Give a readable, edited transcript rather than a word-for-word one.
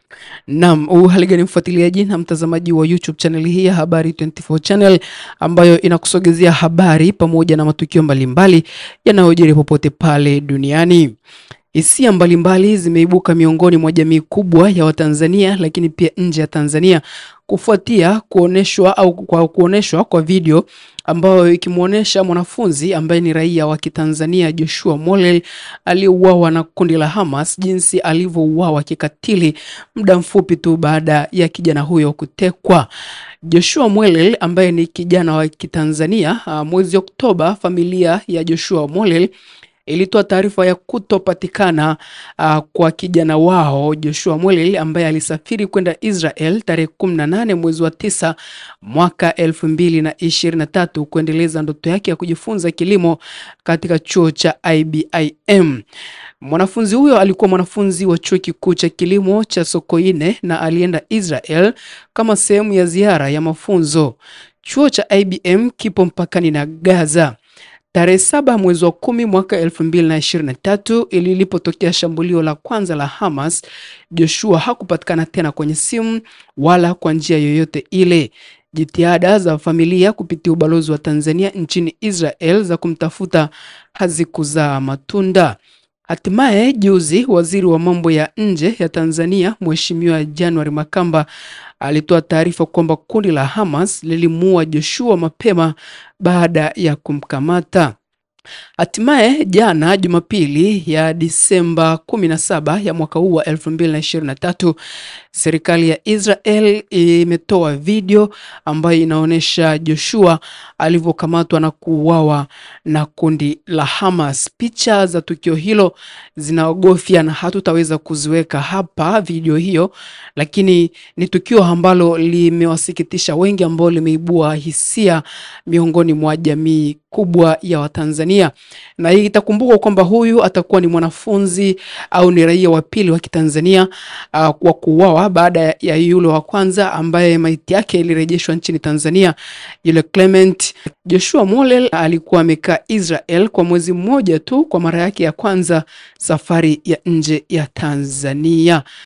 Naam, hali gani mfuatiliaji na mtazamaji wa YouTube channel hii ya Habari 24 channel ambayo inakusogezea habari pamoja na matukio mbalimbali yanayojiri popote pale duniani. Hisia mbalimbali zimeibuka miongoni mwa jamii kubwa ya Watanzania lakini pia nje ya Tanzania kufuatia kuoneshwa kwa video ambayo ikimuonesha mwanafunzi ambaye ni raia wa Kitanzania Mollel aliyeuawa na kundi la Hamas, jinsi alivyouawa kikatili muda mfupi tu baada ya kijana huyo kutekwa. Mollel ambaye ni kijana wa Kitanzania, mwezi Oktoba familia ya Mollel ilitoa taarifa ya kutopatikana kwa kijana wao Mollel ambaye alisafiri kwenda Israel tarehe 18 mwezi wa 9 mwaka 2023 kuendeleza ndoto yake ya kujifunza kilimo katika chuo cha IBIM. Mwanafunzi huyo alikuwa mwanafunzi wa chuo kikuu cha kilimo cha Sokoine na alienda Israel kama sehemu ya ziara ya mafunzo. Chuo cha IBM kipo mpakani na Gaza. Tarehe 7 mwezi wa 10 mwaka 2023 ilipotokea shambulio la kwanza la Hamas, hakupatikana tena kwenye simu wala kwa njia yoyote ile. Jitihada za familia kupitia ubalozi wa Tanzania nchini Israel za kumtafuta hazikuzaa matunda. Hatimaye juzi waziri wa mambo ya nje ya Tanzania Mheshimiwa January Makamba alitoa taarifa kwamba kundi la Hamas lilimuua mapema baada ya kumkamata. Hatimaye jana Jumapili ya Disemba 17 ya mwaka huu wa 2023 serikali ya Israel imetoa video ambayo inaonesha alivyokamatwa na kuuawa na kundi la Hamas. Picha za tukio hilo zinaogofya na hatutaweza kuziweka hapa video hiyo, lakini ni tukio ambalo limewasikitisha wengi, ambao limeibua hisia miongoni mwa jamii kubwa ya Watanzania. Na hii itakumbukwa kwamba huyu atakuwa ni mwanafunzi au ni raia wa pili wa Kitanzania kwa kuuawa baada ya yule wa kwanza ambaye maiti yake ilirejeshwa nchini Tanzania, yule Clement. Mollel alikuwa amekaa Israel kwa mwezi mmoja tu kwa mara yake ya kwanza safari ya nje ya Tanzania.